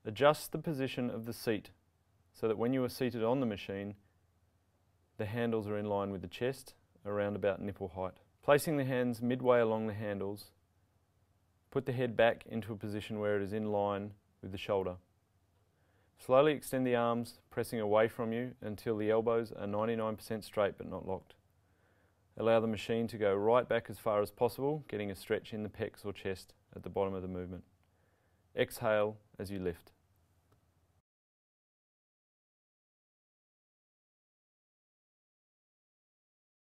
Adjust the position of the seat so that when you are seated on the machine, the handles are in line with the chest, around about nipple height. Placing the hands midway along the handles, put the head back into a position where it is in line with the shoulder. Slowly extend the arms, pressing away from you until the elbows are 99% straight but not locked. Allow the machine to go right back as far as possible, getting a stretch in the pecs or chest at the bottom of the movement. Exhale as you lift.